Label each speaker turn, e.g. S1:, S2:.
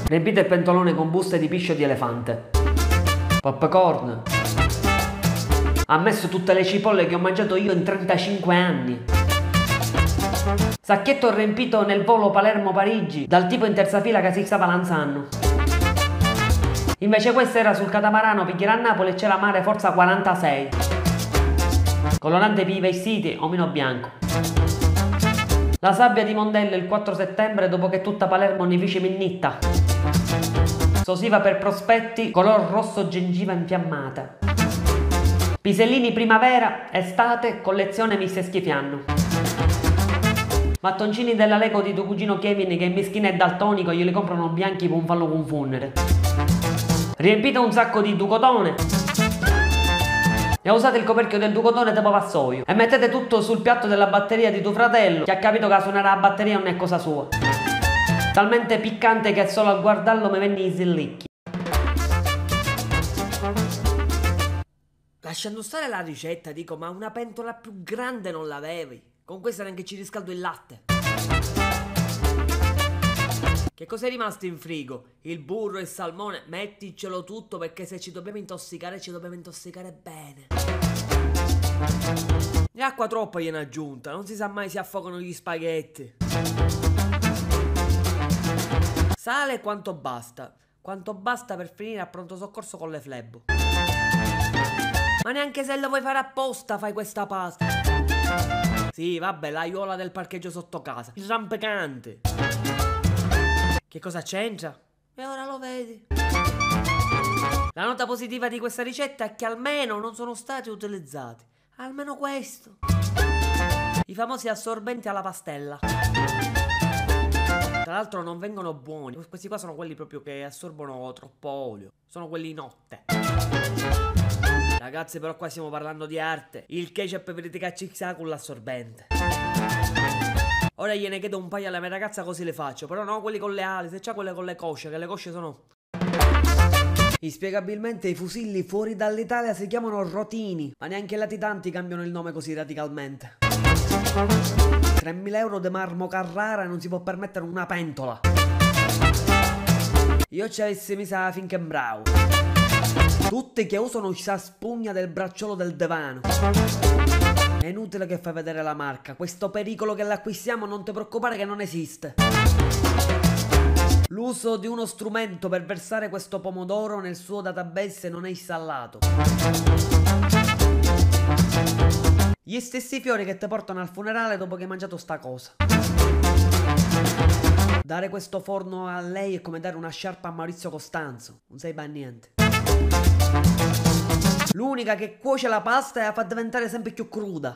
S1: Riempite il pentolone con buste di piscio di elefante. Popcorn. Ha messo tutte le cipolle che ho mangiato io in 35 anni. Sacchetto riempito nel volo Palermo-Parigi dal tipo in terza fila che si stava lanzando. Invece questa era sul catamarano per a Napoli e c'è la mare forza 46. Colorante per i vestiti, omino bianco. La sabbia di Mondello il 4 settembre dopo che tutta Palermo ne fece minnitta. Sosiva per prospetti, color rosso gengiva infiammata. Pisellini primavera, estate, collezione mi stai schifiando. Mattoncini della Lego di tuo cugino Kevin che in mischina è daltonico glieli comprano bianchi per non farlo confondere. Riempite un sacco di ducotone e usate il coperchio del ducotone tipo vassoio e mettete tutto sul piatto della batteria di tuo fratello che ha capito che suonare la batteria non è cosa sua. Talmente piccante che solo a guardarlo mi venne i sillicchi. Lasciando stare la ricetta dico, ma una pentola più grande non l'avevi? Con questa neanche ci riscaldo il latte. Che cos'è rimasto in frigo? Il burro e il salmone? Metticelo tutto perché se ci dobbiamo intossicare bene. E acqua troppa gliene aggiunta, non si sa mai se affogano gli spaghetti. Sale quanto basta per finire a pronto soccorso con le flebo. Ma neanche se lo vuoi fare apposta fai questa pasta. Sì, vabbè, l'aiuola del parcheggio sotto casa, il rampicante. Che cosa c'entra? E ora lo vedi. La nota positiva di questa ricetta è che almeno non sono stati utilizzati. Almeno questo. I famosi assorbenti alla pastella. Tra l'altro non vengono buoni. Questi qua sono quelli proprio che assorbono troppo olio. Sono quelli notte. Ragazzi, però qua stiamo parlando di arte. Il ketchup per cacciare con l'assorbente. Ora gliene chiedo un paio alla mia ragazza così le faccio. Però no quelli con le ali, se c'ha quelle con le cosce, che le cosce sono... Inspiegabilmente i fusilli fuori dall'Italia si chiamano rotini. Ma neanche i latitanti cambiano il nome così radicalmente. 3.000 euro di marmo Carrara e non si può permettere una pentola. Io ci avessi messa finché bravo. Tutti che usano questa spugna del bracciolo del divano. È inutile che fai vedere la marca. Questo pericolo che l'acquistiamo non ti preoccupare che non esiste. L'uso di uno strumento per versare questo pomodoro nel suo database non è installato. Gli stessi fiori che ti portano al funerale dopo che hai mangiato sta cosa. Dare questo forno a lei è come dare una sciarpa a Maurizio Costanzo. Non sai per niente. L'unica che cuoce la pasta e la fa diventare sempre più cruda.